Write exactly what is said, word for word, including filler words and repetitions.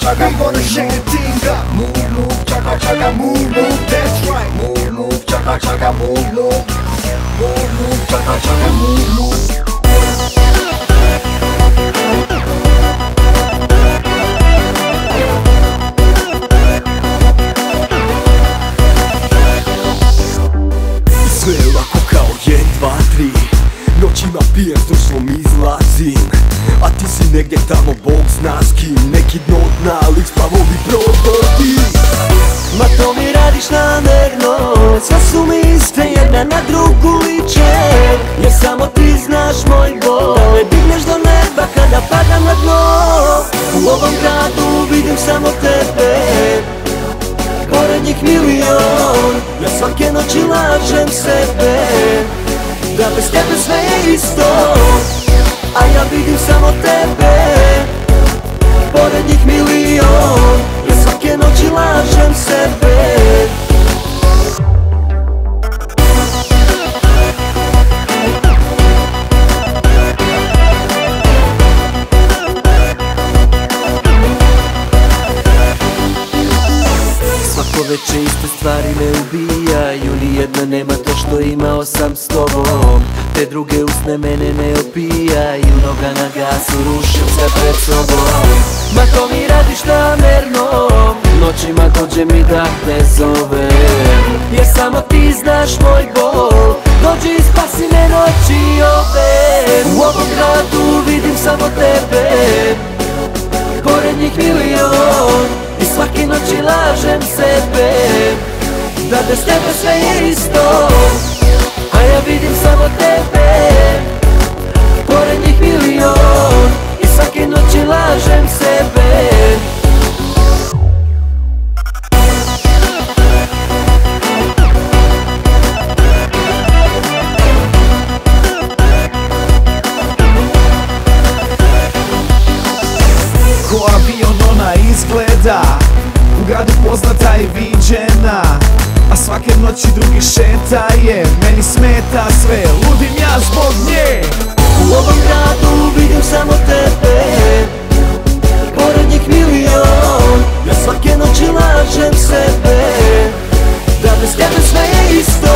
chaka, we gonna shake the thing up. Move, move, chaka, chaka, move, move, that's right. Move, move, chaka, chaka, move, move. Move, move, chaka, chaka, move, move. Sve lako kao jedan, dva, tri. Noćima pijem, s društvom izlazim. A ti si negdje tamo, Bog zna s kim. Neki dno dna, lik spavovi provodi. Ma to mi radiš namjerno, sve su mi iste, jedna na drugu liče. Jer samo ti znaš moj bol, da me digneš do neba kada padam na dno. U ovom gradu vidim samo tebe, pored njih milion. Ja svake noći lažem sebe, da bez tebe sve je isto. A ja vidim samo tebe, pored njih milion. Ja svake noći lažem sebe. Svako veče iste stvari me ubijaju, nijedna nema to što imao sam s tobom. Te druge usne mene ne opijaju, noga na gasu, rušim sve pred sobom. Ma to mi radiš namjerno, noćima dođe mi da te zovem. Jer samo ti znaš moj bol, dođi i spasi me noći ove. U ovom gradu vidim samo tebe, pored njih milion. I svake noći lažem sebe, da bez tebe sve je isto. A ja vidim samo tebe, pored njih milion. I svake noći lažem sebe. Ko avion ona izgleda, u gradu poznata i viđena. A svake noći drugi šetaje, meni smeta sve, ludim ja zbog nje. U ovom gradu vidim samo tebe, pored njih milion. Ja svake noći lažem sebe, da bez tebe sve je isto.